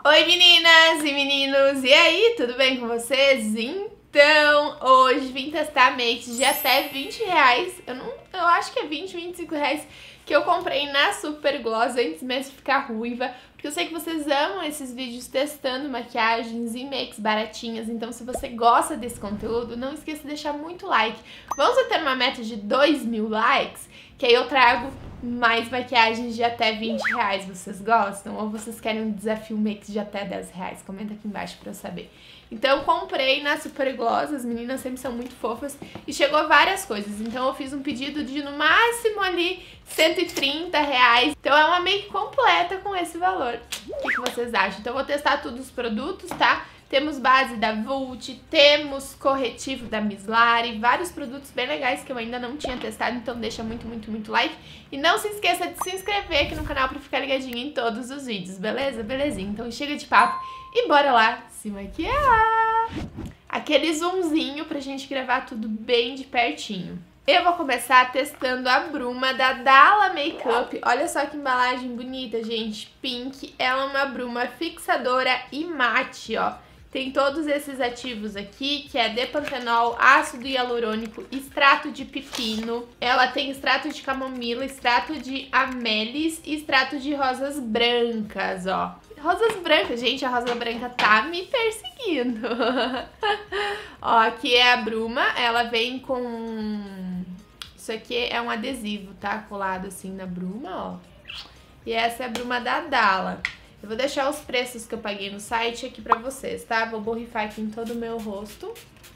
Oi meninas e meninos, e aí, tudo bem com vocês? Então, hoje vim testar makes de até R$20, eu acho que é 20, R$25 que eu comprei na Super Gloss antes mesmo de ficar ruiva, porque eu sei que vocês amam esses vídeos testando maquiagens e makes baratinhas, então se você gosta desse conteúdo, não esqueça de deixar muito like. Vamos ter uma meta de 2.000 likes, que aí eu trago mais maquiagens de até R$20. Vocês gostam? Ou vocês querem um desafio makes de até R$10? Comenta aqui embaixo pra eu saber. Então eu comprei na Super Gloss, as meninas sempre são muito fofas, e chegou várias coisas. Então eu fiz um pedido de no máximo ali R$130. Então é uma make completa com esse valor. O que vocês acham? Então eu vou testar todos os produtos, tá? Temos base da Vult, temos corretivo da Mislari, vários produtos bem legais que eu ainda não tinha testado, então deixa muito like. E não se esqueça de se inscrever aqui no canal pra ficar ligadinho em todos os vídeos, beleza? Belezinha, então chega de papo e bora lá se maquiar! Aquele zoomzinho pra gente gravar tudo bem de pertinho. Eu vou começar testando a bruma da Dalla Makeup. Olha só que embalagem bonita, gente. Pink. Ela é uma bruma fixadora e mate, ó. Tem todos esses ativos aqui, que é depantenol, ácido hialurônico, extrato de pepino. Ela tem extrato de camomila, extrato de amelis e extrato de rosas brancas, ó. Rosas brancas, gente, a rosa branca tá me perseguindo. Ó, aqui é a bruma, ela vem com... Isso aqui é um adesivo, tá? Colado assim na bruma, ó. E essa é a bruma da Dalla. Eu vou deixar os preços que eu paguei no site aqui pra vocês, tá? Vou borrifar aqui em todo o meu rosto.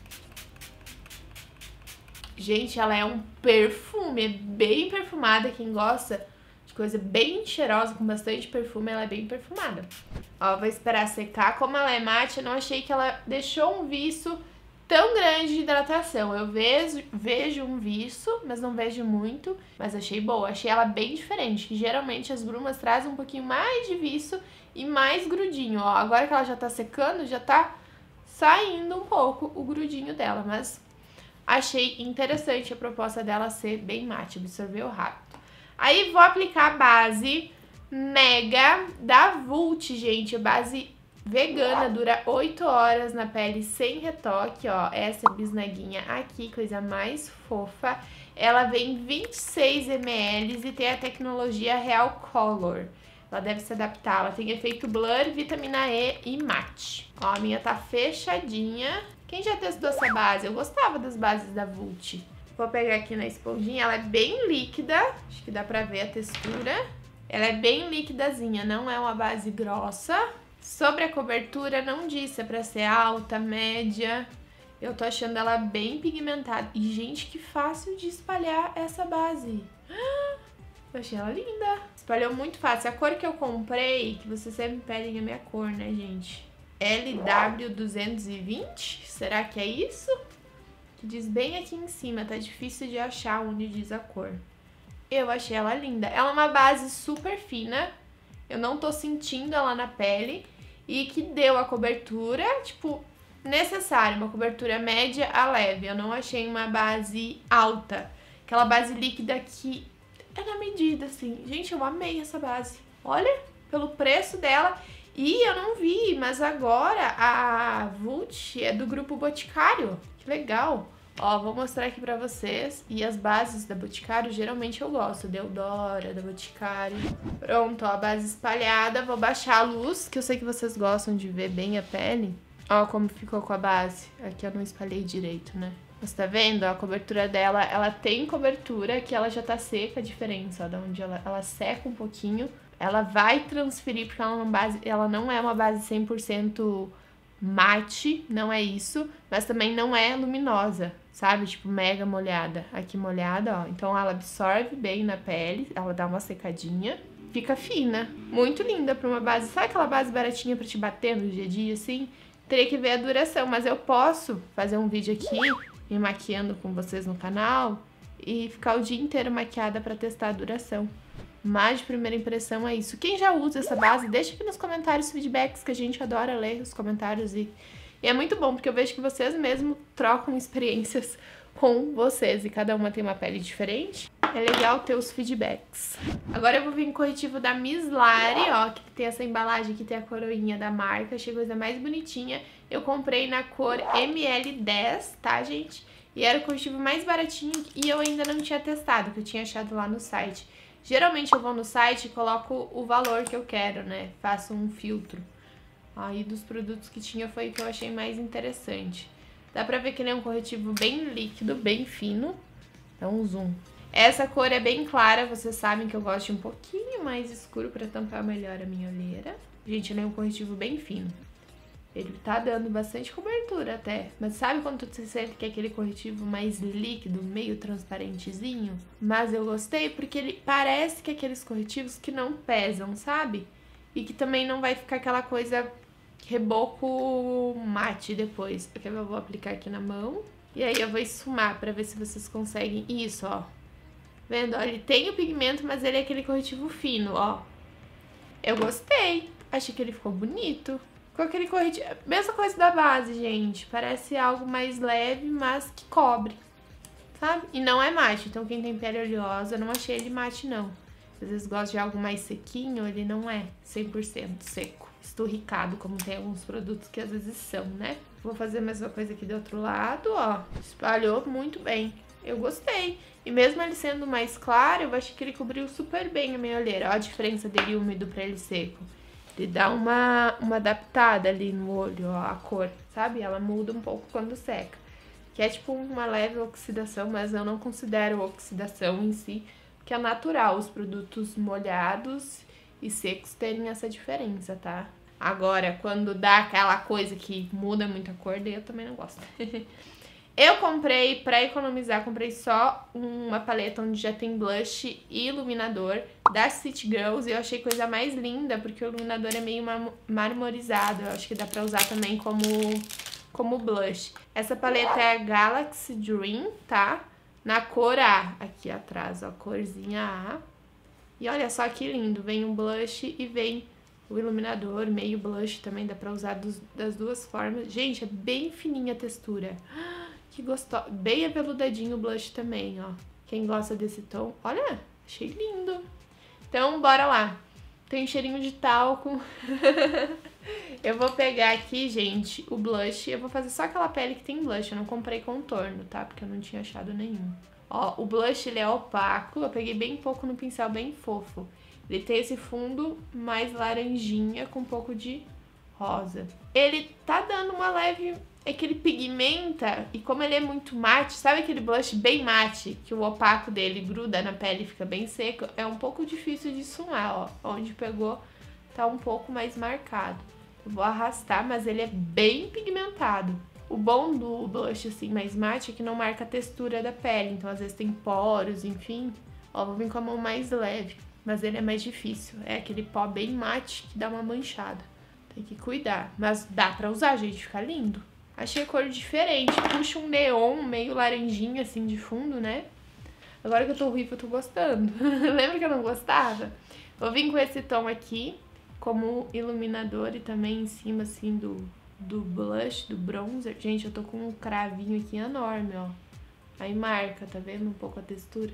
Gente, ela é um perfume, é bem perfumada. Quem gosta de coisa bem cheirosa, com bastante perfume, ela é bem perfumada. Ó, vou esperar secar. Como ela é mate, eu não achei que ela deixou um viço tão grande de hidratação. Eu vejo um viço, mas não vejo muito. Mas achei boa, achei ela bem diferente. Que geralmente as brumas trazem um pouquinho mais de viço e mais grudinho, ó. Agora que ela já tá secando, já tá saindo um pouco o grudinho dela. Mas achei interessante a proposta dela ser bem mate, absorveu rápido. Aí vou aplicar a base Mega da Vult, gente. A base vegana, dura 8 horas na pele sem retoque, ó. Essa bisnaguinha aqui, coisa mais fofa. Ela vem 26 ml e tem a tecnologia Real Color. Ela deve se adaptar, ela tem efeito blur, vitamina E e mate. Ó, a minha tá fechadinha. Quem já testou essa base? Eu gostava das bases da Vult. Vou pegar aqui na esponjinha, ela é bem líquida, acho que dá pra ver a textura. Ela é bem liquidazinha, não é uma base grossa. Sobre a cobertura, não disse, é pra ser alta, média. Eu tô achando ela bem pigmentada. E, gente, que fácil de espalhar essa base. Eu achei ela linda. Espalhou muito fácil. A cor que eu comprei, que vocês sempre pedem a minha cor, né, gente? LW220? Será que é isso? Que diz bem aqui em cima, tá difícil de achar onde diz a cor. Eu achei ela linda. Ela é uma base super fina. Eu não tô sentindo ela na pele. E que deu a cobertura, tipo, necessária. Uma cobertura média a leve. Eu não achei uma base alta. Aquela base líquida que é na medida, assim. Gente, eu amei essa base. Olha, pelo preço dela. E eu não vi, mas agora a Vult é do Grupo Boticário. Que legal. Ó, vou mostrar aqui pra vocês. E as bases da Boticário, geralmente eu gosto. Deodora, da Boticário. Pronto, ó, a base espalhada. Vou baixar a luz, que eu sei que vocês gostam de ver bem a pele. Ó como ficou com a base. Aqui eu não espalhei direito, né? Você tá vendo? Ó, a cobertura dela, ela tem cobertura que ela já tá seca, a diferença, ó, da onde ela seca um pouquinho. Ela vai transferir, porque ela não é uma base 100% mate, não é isso, mas também não é luminosa, sabe? Tipo, mega molhada. Aqui molhada, ó. Então ela absorve bem na pele, ela dá uma secadinha, fica fina. Muito linda pra uma base. Sabe aquela base baratinha pra te bater no dia a dia, assim? Teria que ver a duração, mas eu posso fazer um vídeo aqui, me maquiando com vocês no canal, e ficar o dia inteiro maquiada pra testar a duração. Mas de primeira impressão é isso. Quem já usa essa base, deixa aqui nos comentários feedbacks, que a gente adora ler os comentários. E é muito bom, porque eu vejo que vocês mesmo trocam experiências com vocês. E cada uma tem uma pele diferente. É legal ter os feedbacks. Agora eu vou vir com o corretivo da Mislari, ó, que tem essa embalagem aqui, tem a coroinha da marca. Achei a coisa mais bonitinha. Eu comprei na cor ML10, tá, gente? E era o corretivo mais baratinho e eu ainda não tinha testado, que eu tinha achado lá no site. Geralmente eu vou no site e coloco o valor que eu quero, né? Faço um filtro. Aí dos produtos que tinha foi o que eu achei mais interessante. Dá pra ver que ele é um corretivo bem líquido, bem fino. Dá um zoom. Essa cor é bem clara, vocês sabem que eu gosto de um pouquinho mais escuro pra tampar melhor a minha olheira. Gente, ele é um corretivo bem fino. Ele tá dando bastante cobertura até. Mas sabe quando você sente que é aquele corretivo mais líquido, meio transparentezinho? Mas eu gostei porque ele parece que é aqueles corretivos que não pesam, sabe? E que também não vai ficar aquela coisa reboco mate depois. Porque eu vou aplicar aqui na mão. E aí eu vou esfumar pra ver se vocês conseguem. Isso, ó. Vendo? Ó, ele tem o pigmento, mas ele é aquele corretivo fino, ó. Eu gostei. Achei que ele ficou bonito. Com aquele corretivo... Mesma coisa da base, gente. Parece algo mais leve, mas que cobre. Sabe? E não é mate. Então, quem tem pele oleosa, eu não achei ele mate, não. Às vezes gosta de algo mais sequinho, ele não é 100% seco. Esturricado, como tem alguns produtos que às vezes são, né? Vou fazer a mesma coisa aqui do outro lado, ó. Espalhou muito bem. Eu gostei. E mesmo ele sendo mais claro, eu achei que ele cobriu super bem a minha olheira. Ó a diferença dele úmido pra ele seco. Ele dá uma adaptada ali no olho, ó, a cor, sabe? Ela muda um pouco quando seca. Que é tipo uma leve oxidação, mas eu não considero oxidação em si, porque é natural os produtos molhados e secos terem essa diferença, tá? Agora, quando dá aquela coisa que muda muito a cor, daí eu também não gosto. Eu comprei, pra economizar, comprei só uma paleta onde já tem blush e iluminador da City Girls. E eu achei coisa mais linda, porque o iluminador é meio marmorizado. Eu acho que dá pra usar também como blush. Essa paleta é a Galaxy Dream, tá? Na cor A, aqui atrás, ó, corzinha A. E olha só que lindo, vem um blush e vem o iluminador, meio blush também, dá pra usar das duas formas. Gente, é bem fininha a textura. Que gostoso. Bem aveludadinho o blush também, ó. Quem gosta desse tom, olha, achei lindo. Então, bora lá. Tem cheirinho de talco. Eu vou pegar aqui, gente, o blush. Eu vou fazer só aquela pele que tem blush. Eu não comprei contorno, tá? Porque eu não tinha achado nenhum. Ó, o blush, ele é opaco. Eu peguei bem pouco no pincel, bem fofo. Ele tem esse fundo mais laranjinha com um pouco de rosa. Ele tá dando uma leve... É que ele pigmenta, e como ele é muito mate, sabe aquele blush bem mate, que o opaco dele gruda na pele e fica bem seco? É um pouco difícil de sumar, ó. Onde pegou tá um pouco mais marcado. Eu vou arrastar, mas ele é bem pigmentado. O bom do blush assim mais mate é que não marca a textura da pele, então às vezes tem poros, enfim. Ó, vou vir com a mão mais leve, mas ele é mais difícil. É aquele pó bem mate que dá uma manchada. Tem que cuidar, mas dá pra usar, gente, fica lindo. Achei a cor diferente, puxa um neon meio laranjinha assim de fundo, né? Agora que eu tô ruiva, eu tô gostando. Lembra que eu não gostava? Vou vir com esse tom aqui como iluminador e também em cima assim do blush, do bronzer. Gente, eu tô com um cravinho aqui enorme, ó. Aí marca, tá vendo um pouco a textura?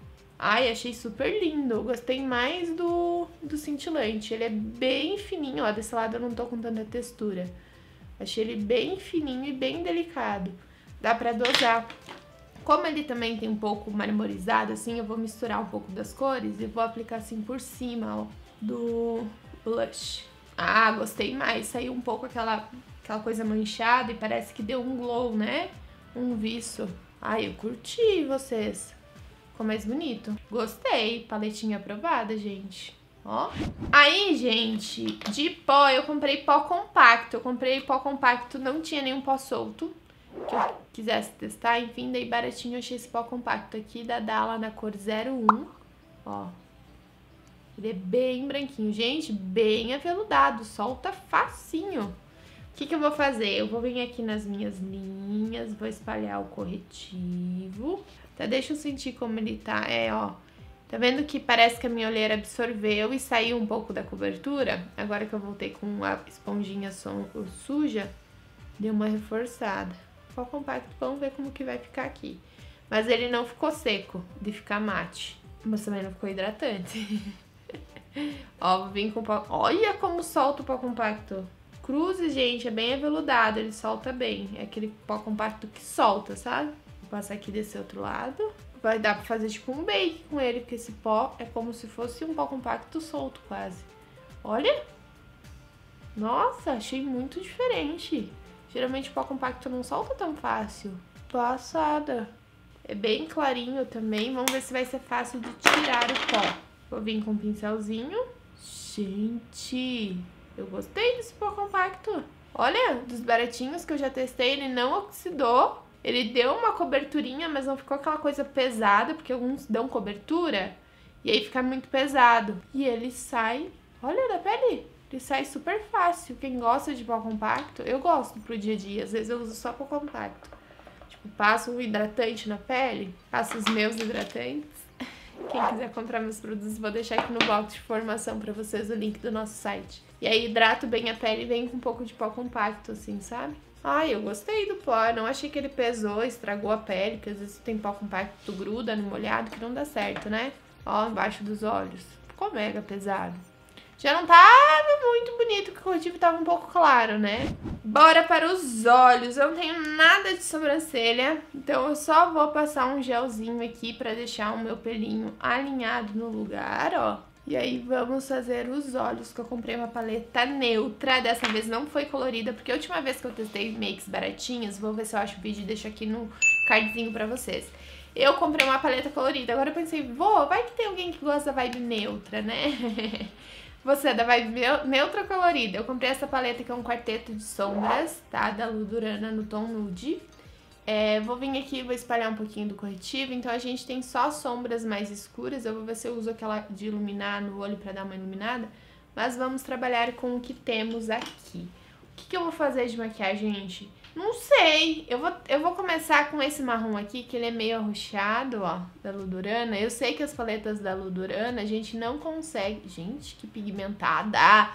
Ai, achei super lindo. Eu gostei mais do cintilante. Ele é bem fininho, ó. Desse lado eu não tô com tanta textura. Achei ele bem fininho e bem delicado. Dá pra dosar. Como ele também tem um pouco marmorizado, assim, eu vou misturar um pouco das cores e vou aplicar assim por cima, ó, do blush. Ah, gostei mais. Saiu um pouco aquela coisa manchada e parece que deu um glow, né? Um viço. Ai, eu curti vocês. Ficou mais bonito. Gostei. Paletinha aprovada, gente. Ó. Aí, gente, de pó, eu comprei pó compacto. Eu comprei pó compacto, não tinha nenhum pó solto que eu quisesse testar. Enfim, daí baratinho eu achei esse pó compacto aqui da Dalla na cor 01. Ó. Ele é bem branquinho. Gente, bem aveludado. Solta facinho. O que eu vou fazer? Eu vou vir aqui nas minhas linhas, vou espalhar o corretivo. Até deixa eu sentir como ele tá. É, ó. Tá vendo que parece que a minha olheira absorveu e saiu um pouco da cobertura? Agora que eu voltei com a esponjinha suja, deu uma reforçada. pó compacto. Vamos ver como que vai ficar aqui. Mas ele não ficou seco de ficar mate. Mas também não ficou hidratante. Ó, vou vir com pó... Olha como solta o pó compacto. Cruze, gente, é bem aveludado. Ele solta bem. É aquele pó compacto que solta, sabe? Vou passar aqui desse outro lado. Vai dar pra fazer tipo um bake com ele. Porque esse pó é como se fosse um pó compacto solto quase. Olha! Nossa, achei muito diferente. Geralmente o pó compacto não solta tão fácil. Passada. É bem clarinho também. Vamos ver se vai ser fácil de tirar o pó. Vou vir com um pincelzinho. Gente, eu gostei desse pó compacto. Olha, dos baratinhos que eu já testei, ele não oxidou. Ele deu uma coberturinha, mas não ficou aquela coisa pesada, porque alguns dão cobertura. E aí fica muito pesado. E ele sai, olha, da pele. Ele sai super fácil. Quem gosta de pó compacto, eu gosto pro dia a dia. Às vezes eu uso só pó compacto. Tipo, passo um hidratante na pele, passo os meus hidratantes. Quem quiser comprar meus produtos, vou deixar aqui no box de informação pra vocês o link do nosso site. E aí hidrato bem a pele e vem com um pouco de pó compacto, assim, sabe? Ai, eu gostei do pó. Eu não achei que ele pesou, estragou a pele, porque às vezes tem pó compacto, gruda no molhado, que não dá certo, né? Ó, embaixo dos olhos. Ficou mega pesado. Já não tava muito bonito, porque o corretivo tava um pouco claro, né? Bora para os olhos. Eu não tenho nada de sobrancelha, então eu só vou passar um gelzinho aqui pra deixar o meu pelinho alinhado no lugar, ó. E aí vamos fazer os olhos, que eu comprei uma paleta neutra. Dessa vez não foi colorida, porque a última vez que eu testei makes baratinhas, vou ver se eu acho o vídeo e deixo aqui no cardzinho pra vocês. Eu comprei uma paleta colorida, agora eu pensei, vai que tem alguém que gosta da vibe neutra, né? Você é da vibe neutra colorida. Eu comprei essa paleta que é um quarteto de sombras, tá? Da Ludurana no tom nude. Vou vir aqui e vou espalhar um pouquinho do corretivo. Então a gente tem só sombras mais escuras. Eu vou ver se eu uso aquela de iluminar no olho pra dar uma iluminada. Mas vamos trabalhar com o que temos aqui. O que eu vou fazer de maquiagem, gente? Não sei. Eu vou começar com esse marrom aqui, que ele é meio arroxeado, ó, da Ludurana. Eu sei que as paletas da Ludurana a gente não consegue... Gente, que pigmentada!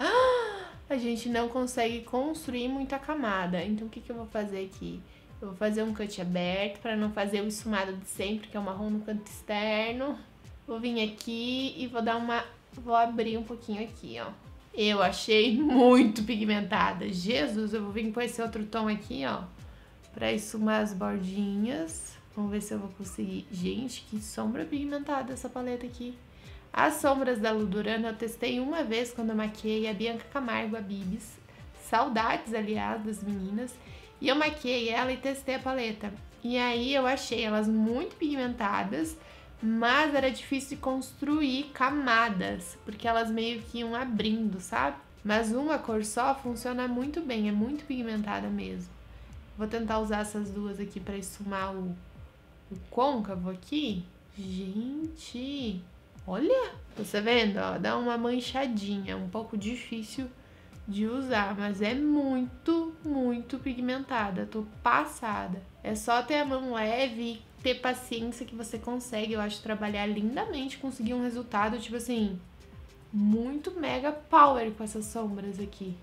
A gente não consegue construir muita camada. Então, o que eu vou fazer aqui? Eu vou fazer um cut aberto, para não fazer o esfumado de sempre, que é o marrom no canto externo. Vou vir aqui e vou dar uma... Vou abrir um pouquinho aqui, ó. Eu achei muito pigmentada. Jesus, eu vou vir com esse outro tom aqui, ó. Pra esfumar as bordinhas. Vamos ver se eu vou conseguir. Gente, que sombra pigmentada essa paleta aqui. As sombras da Ludurana eu testei uma vez quando eu maquiei a Bianca Camargo, a Bibis. Saudades, aliás, das meninas. E eu maquiei ela e testei a paleta. E aí eu achei elas muito pigmentadas, mas era difícil de construir camadas, porque elas meio que iam abrindo, sabe? Mas uma cor só funciona muito bem, é muito pigmentada mesmo. Vou tentar usar essas duas aqui pra esfumar o côncavo aqui. Gente, olha! Você vendo, ó, dá uma manchadinha, um pouco difícil de usar, mas é muito, muito pigmentada. Tô passada. É só ter a mão leve e ter paciência que você consegue, eu acho, trabalhar lindamente, conseguir um resultado, tipo assim, muito mega power com essas sombras aqui.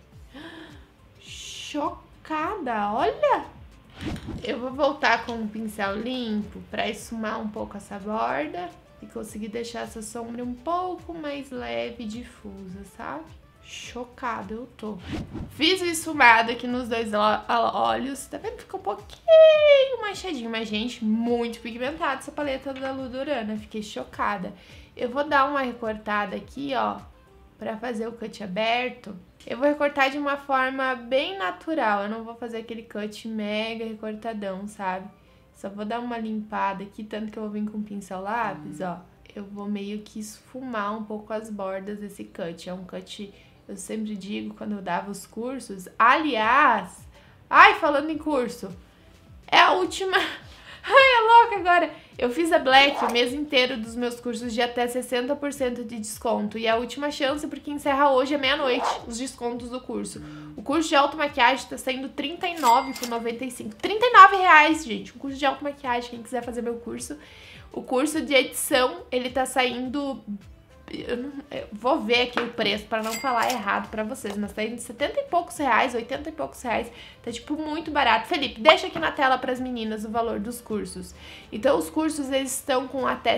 Chocada, olha! Eu vou voltar com um pincel limpo pra esfumar um pouco essa borda e conseguir deixar essa sombra um pouco mais leve e difusa, sabe? Chocada eu tô. Fiz o esfumado aqui nos dois olhos. Tá vendo? Ficou um pouquinho manchadinho. Mas, gente, muito pigmentada essa paleta da Ludurana. Fiquei chocada. Eu vou dar uma recortada aqui, ó, pra fazer o cut aberto. Eu vou recortar de uma forma bem natural. Eu não vou fazer aquele cut mega recortadão, sabe? Só vou dar uma limpada aqui, tanto que eu vou vir com um pincel lápis, ó. Eu vou meio que esfumar um pouco as bordas desse cut. É um cut... Eu sempre digo quando eu dava os cursos. Aliás, falando em curso, é a última. É louca agora. Eu fiz a Black o mês inteiro dos meus cursos de até 60% de desconto. E é a última chance porque encerra hoje à meia-noite os descontos do curso. O curso de automaquiagem tá saindo R$ 39,95. R$39, gente. Um curso de automaquiagem, quem quiser fazer meu curso. O curso de edição, ele tá saindo eu vou ver aqui o preço pra não falar errado pra vocês, mas tá indo 70 e poucos reais, 80 e poucos reais, tá tipo muito barato. Felipe, deixa aqui na tela pras meninas o valor dos cursos. Então os cursos eles estão com até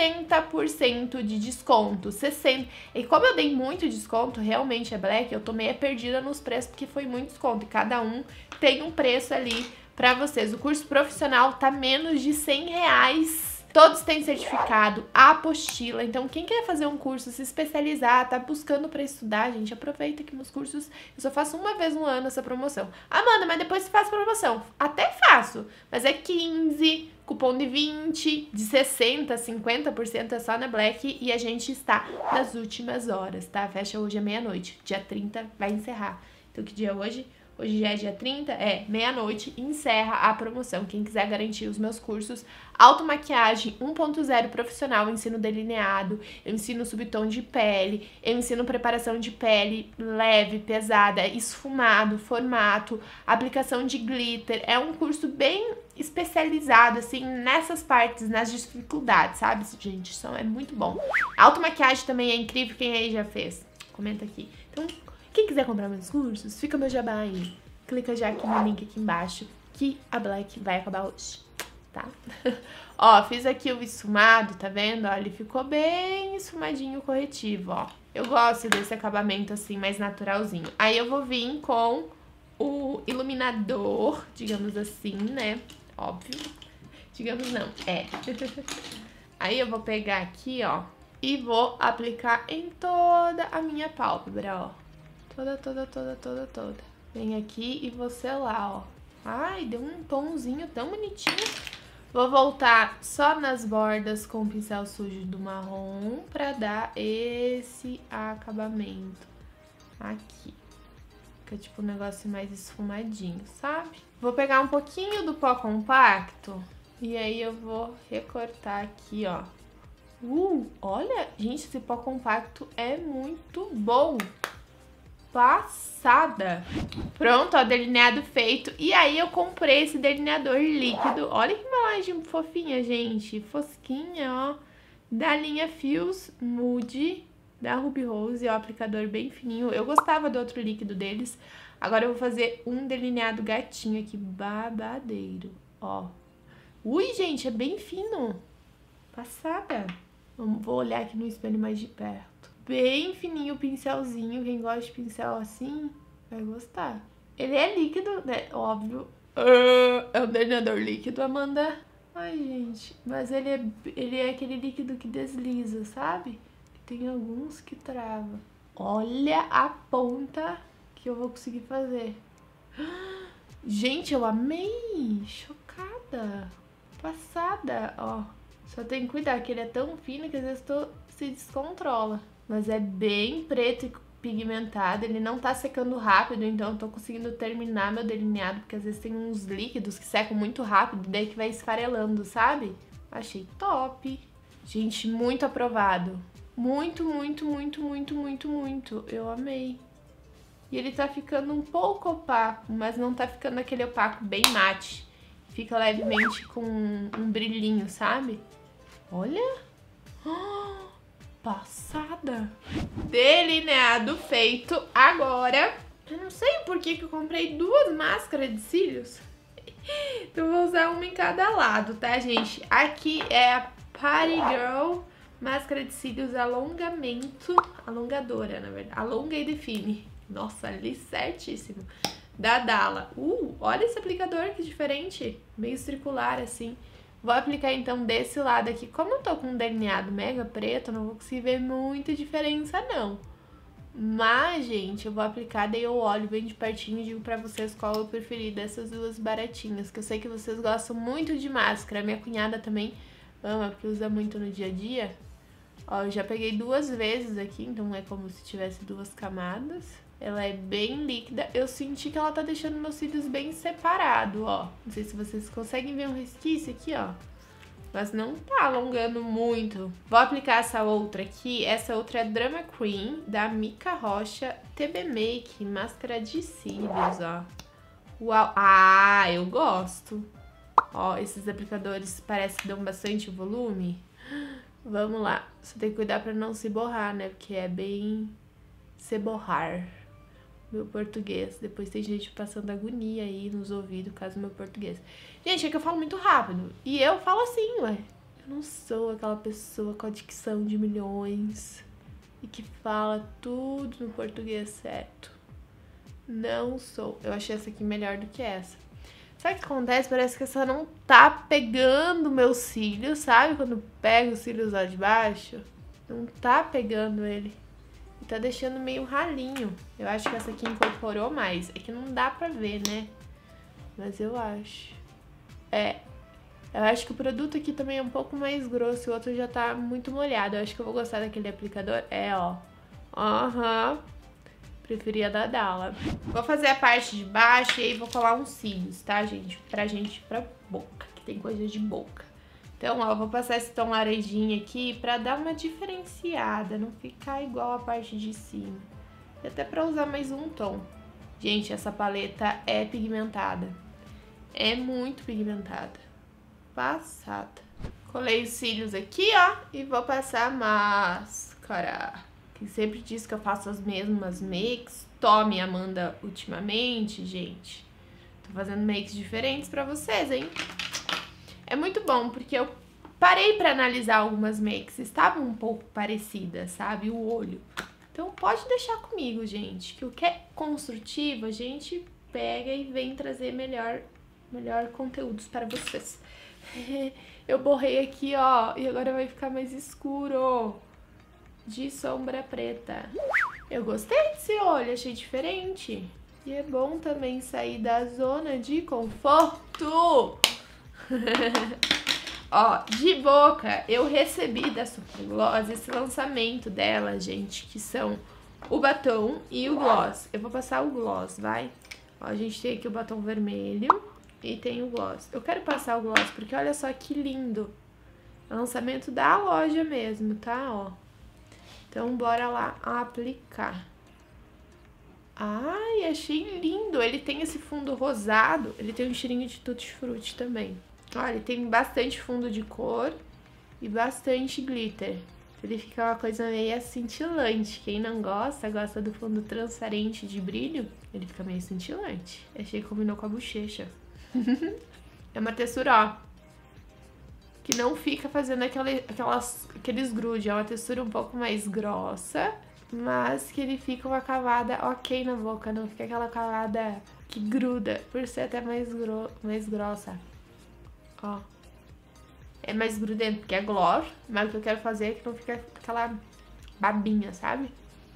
60% de desconto, 60%. E como eu dei muito desconto, realmente é Black, eu tô meio perdida nos preços porque foi muito desconto e cada um tem um preço ali pra vocês. O curso profissional tá menos de 100 reais. Todos têm certificado, apostila. Então, quem quer fazer um curso, se especializar, tá buscando pra estudar, gente, aproveita que meus cursos eu só faço uma vez no ano essa promoção. Amanda, mas depois você faz promoção. Até faço, mas é 15, cupom de 20, de 60, 50% é só na Black e a gente está nas últimas horas, tá? Fecha hoje à meia-noite. Dia 30 vai encerrar. Então, que dia é hoje? Hoje já é dia 30, meia-noite, encerra a promoção. Quem quiser garantir os meus cursos, automaquiagem 1.0 profissional, eu ensino delineado, eu ensino subtom de pele, eu ensino preparação de pele leve, pesada, esfumado, formato, aplicação de glitter. É um curso bem especializado, assim, nessas partes, nas dificuldades, sabe, gente? É muito bom. A automaquiagem também é incrível, quem aí já fez? Comenta aqui. Então, quem quiser comprar meus cursos, fica meu jabá aí. Clica já aqui no link aqui embaixo, que a Black vai acabar hoje, tá? Ó, fiz aqui o esfumado, tá vendo? Ó, ele ficou bem esfumadinho corretivo, ó. Eu gosto desse acabamento assim, mais naturalzinho. Aí eu vou vir com o iluminador, digamos assim, né? Óbvio. Digamos não, Aí eu vou pegar aqui, ó, e vou aplicar em toda a minha pálpebra, ó. Toda. Vem aqui e vou selar, ó. Ai, deu um tomzinho tão bonitinho. Vou voltar só nas bordas com o pincel sujo do marrom pra dar esse acabamento aqui. Fica tipo um negócio mais esfumadinho, sabe? Vou pegar um pouquinho do pó compacto e aí eu vou recortar aqui, ó. Olha, gente, esse pó compacto é muito bom. Passada. Pronto, ó, delineado feito. E aí eu comprei esse delineador líquido. Olha que embalagem fofinha, gente. Fosquinha, ó. Da linha Fios Mood, da Ruby Rose. Ó, aplicador bem fininho. Eu gostava do outro líquido deles. Agora eu vou fazer um delineado gatinho aqui, babadeiro. Ó. Ui, gente, é bem fino. Passada. Vou olhar aqui no espelho mais de perto. Bem fininho o pincelzinho, quem gosta de pincel assim, vai gostar. Ele é líquido, né? Óbvio. É um delineador líquido, Amanda. Ai, gente, mas ele é aquele líquido que desliza, sabe? Tem alguns que trava. Olha a ponta que eu vou conseguir fazer. Gente, eu amei! Chocada! Passada, ó. Só tem que cuidar que ele é tão fino que às vezes se descontrola. Mas é bem preto e pigmentado, ele não tá secando rápido, então eu tô conseguindo terminar meu delineado, porque às vezes tem uns líquidos que secam muito rápido, daí que vai esfarelando, sabe? Achei top. Gente, muito aprovado. Muito. Eu amei. E ele tá ficando um pouco opaco, mas não tá ficando aquele opaco bem mate. Fica levemente com um brilhinho, sabe? Olha! Passada! Delineado feito. Agora, eu não sei por que eu comprei duas máscaras de cílios. Então vou usar uma em cada lado, tá, gente? Aqui é a Party Girl máscara de cílios alongamento. Alongadora, na verdade. Alonga e define. Nossa, ali certíssimo. Da Dalla. Olha esse aplicador que diferente. Meio circular, assim. Vou aplicar então desse lado aqui. Como eu tô com um delineado mega preto, não vou conseguir ver muita diferença não. Mas, gente, eu vou aplicar, daí eu olho bem de pertinho e digo pra vocês qual eu preferi dessas duas baratinhas. Que eu sei que vocês gostam muito de máscara. Minha cunhada também ama, porque usa muito no dia a dia. Ó, eu já peguei duas vezes aqui, então é como se tivesse duas camadas. Ela é bem líquida. Eu senti que ela tá deixando meus cílios bem separados, ó. Não sei se vocês conseguem ver um resquício aqui, ó. Mas não tá alongando muito. Vou aplicar essa outra aqui. Essa outra é Drama Cream, da Mica Rocha TB Make, máscara de cílios, ó. Uau! Ah, eu gosto. Ó, esses aplicadores parece que dão bastante volume. Vamos lá. Você tem que cuidar pra não se borrar, né? Porque é bem se borrar. Meu português. Depois tem gente passando agonia aí nos ouvidos por causa do meu português. Gente, é que eu falo muito rápido. E eu falo assim, ué. Eu não sou aquela pessoa com a dicção de milhões e que fala tudo no português certo. Não sou. Eu achei essa aqui melhor do que essa. Sabe o que acontece? Parece que essa não tá pegando meus cílios, sabe? Quando pega os cílios lá de baixo, não tá pegando ele. E tá deixando meio ralinho. Eu acho que essa aqui incorporou mais. É que não dá pra ver, né? Mas eu acho. Eu acho que o produto aqui também é um pouco mais grosso. O outro já tá muito molhado. Eu acho que eu vou gostar daquele aplicador. Ó. Aham. Preferia da Dalla. Vou fazer a parte de baixo e aí vou colar uns cílios, tá, gente? Pra boca, que tem coisa de boca. Então, ó, eu vou passar esse tom laranjinha aqui pra dar uma diferenciada, não ficar igual a parte de cima. E até pra usar mais um tom. Gente, essa paleta é pigmentada. É muito pigmentada. Passada. Colei os cílios aqui, ó, e vou passar máscara. Que sempre diz que eu faço as mesmas makes. Tome, Amanda, ultimamente, gente. Tô fazendo makes diferentes pra vocês, hein? É muito bom, porque eu parei pra analisar algumas makes. Estavam um pouco parecidas, sabe? O olho. Então pode deixar comigo, gente. Que o que é construtivo, a gente pega e vem trazer melhor conteúdos para vocês. Eu borrei aqui, ó. E agora vai ficar mais escuro. De sombra preta. Eu gostei desse olho, achei diferente. E é bom também sair da zona de conforto. Ó, de boca, eu recebi da Supergloss esse lançamento dela, gente, que são o batom e o gloss. Eu vou passar o gloss, vai? Ó, a gente tem aqui o batom vermelho e tem o gloss. Eu quero passar o gloss porque olha só que lindo. É o lançamento da loja mesmo, tá? Ó. Então, bora lá aplicar. Ai, achei lindo. Ele tem esse fundo rosado. Ele tem um cheirinho de tutti-frutti também. Olha, ele tem bastante fundo de cor e bastante glitter. Ele fica uma coisa meio cintilante. Quem não gosta do fundo transparente de brilho, ele fica meio cintilante. Achei que combinou com a bochecha. É uma textura, ó, que não fica fazendo aqueles grude. É uma textura um pouco mais grossa, mas que ele fica uma camada ok na boca. Não fica aquela camada que gruda, por ser até mais grossa. Ó. É mais grudento, porque é gloss, mas o que eu quero fazer é que não fica aquela babinha, sabe?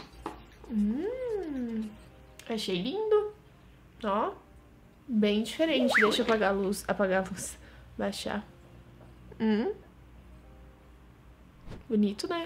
Achei lindo. Ó. Bem diferente. Deixa eu apagar a luz. Baixar. Bonito, né?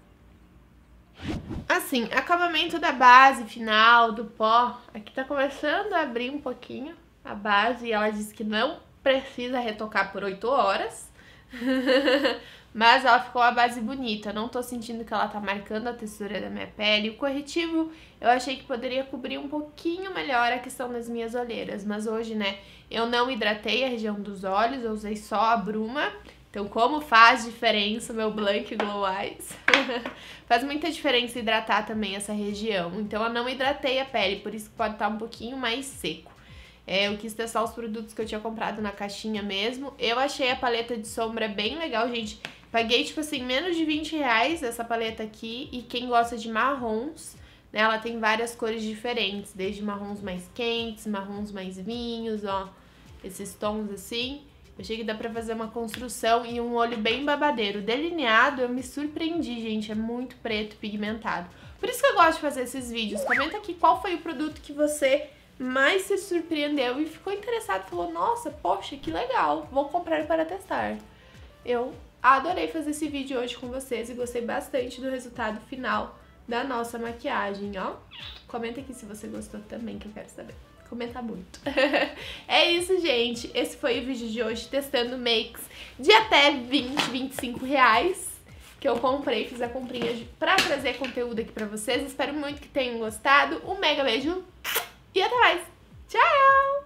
Assim, acabamento da base final, do pó. Aqui tá começando a abrir um pouquinho a base. E ela disse que não precisa retocar por 8 horas. Mas ela ficou uma base bonita. Não tô sentindo que ela tá marcando a textura da minha pele. O corretivo eu achei que poderia cobrir um pouquinho melhor a questão das minhas olheiras. Mas hoje, né, eu não hidratei a região dos olhos. Eu usei só a bruma. Então, como faz diferença o meu Blank Glow Eyes? Faz muita diferença hidratar também essa região. Então, eu não hidratei a pele, por isso que pode estar um pouquinho mais seco. Eu quis testar os produtos que eu tinha comprado na caixinha mesmo. Eu achei a paleta de sombra bem legal, gente. Paguei, tipo assim, menos de 20 reais essa paleta aqui. E quem gosta de marrons, né, ela tem várias cores diferentes. Desde marrons mais quentes, marrons mais vinhos, ó. Esses tons assim. Eu achei que dá pra fazer uma construção e um olho bem babadeiro. Delineado, eu me surpreendi, gente. É muito preto, pigmentado. Por isso que eu gosto de fazer esses vídeos. Comenta aqui qual foi o produto que você mais se surpreendeu e ficou interessado. Falou, nossa, poxa, que legal. Vou comprar para testar. Eu adorei fazer esse vídeo hoje com vocês e gostei bastante do resultado final da nossa maquiagem, ó. Comenta aqui se você gostou também, que eu quero saber. Comenta muito. É isso, gente. Esse foi o vídeo de hoje testando makes de até 20, 25 reais que eu comprei. Fiz a comprinha pra trazer conteúdo aqui pra vocês. Espero muito que tenham gostado. Um mega beijo e até mais. Tchau!